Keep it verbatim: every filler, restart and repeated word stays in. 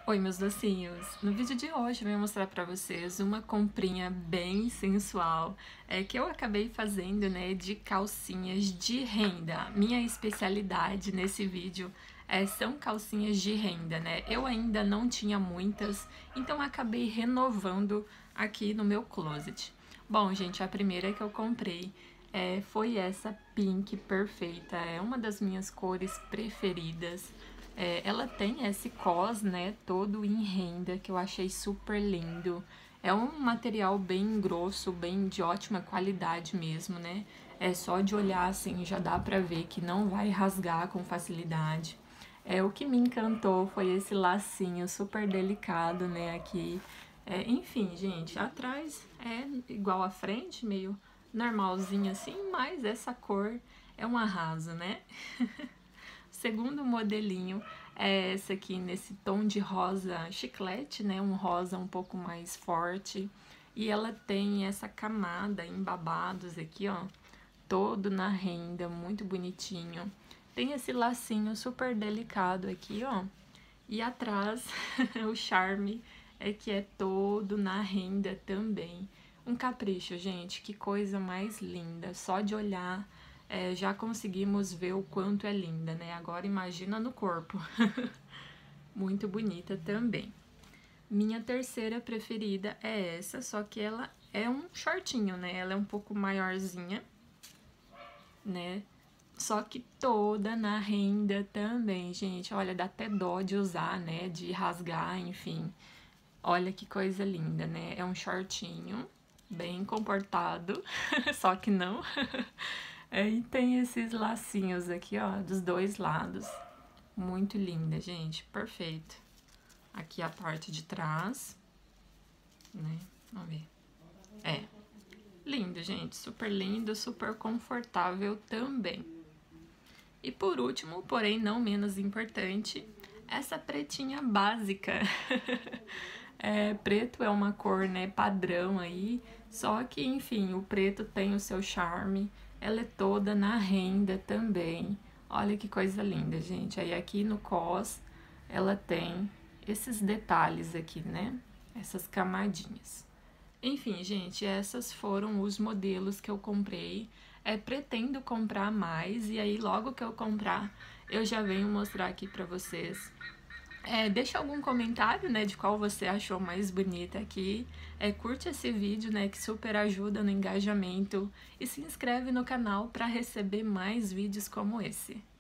Oi, meus docinhos! No vídeo de hoje eu vou mostrar pra vocês uma comprinha bem sensual é, que eu acabei fazendo, né, de calcinhas de renda. Minha especialidade nesse vídeo é, são calcinhas de renda, né? Eu ainda não tinha muitas, então acabei renovando aqui no meu closet. Bom, gente, a primeira que eu comprei é, foi essa pink perfeita, é uma das minhas cores preferidas. É, ela tem esse cos, né, todo em renda, que eu achei super lindo. É um material bem grosso, bem de ótima qualidade mesmo, né? É só de olhar assim, já dá pra ver que não vai rasgar com facilidade. É, o que me encantou foi esse lacinho super delicado, né, aqui. É, enfim, gente, atrás é igual à frente, meio normalzinho assim, mas essa cor é um arraso, né? Segundo modelinho é esse aqui nesse tom de rosa chiclete, né? Um rosa um pouco mais forte. E ela tem essa camada em babados aqui, ó, todo na renda, muito bonitinho. Tem esse lacinho super delicado aqui, ó. E atrás o charme é que é todo na renda também. Um capricho, gente, que coisa mais linda. Só de olhar é, já conseguimos ver o quanto é linda, né? Agora imagina no corpo. Muito bonita também. Minha terceira preferida é essa, só que ela é um shortinho, né? Ela é um pouco maiorzinha, né? Só que toda na renda também, gente. Olha, dá até dó de usar, né? De rasgar, enfim. Olha que coisa linda, né? É um shortinho bem comportado, só que não. E tem esses lacinhos aqui, ó, dos dois lados. Muito linda, gente. Perfeito. Aqui a parte de trás, né? Vamos ver. É. Lindo, gente. Super lindo, super confortável também. E por último, porém não menos importante, essa pretinha básica. É, preto é uma cor, né, padrão aí, só que, enfim, o preto tem o seu charme, ela é toda na renda também. Olha que coisa linda, gente. Aí aqui no cos, ela tem esses detalhes aqui, né, essas camadinhas. Enfim, gente, esses foram os modelos que eu comprei. É, pretendo comprar mais e aí logo que eu comprar eu já venho mostrar aqui pra vocês. É, deixa algum comentário, né, de qual você achou mais bonita aqui. É, curte esse vídeo, né, que super ajuda no engajamento. E se inscreve no canal para receber mais vídeos como esse.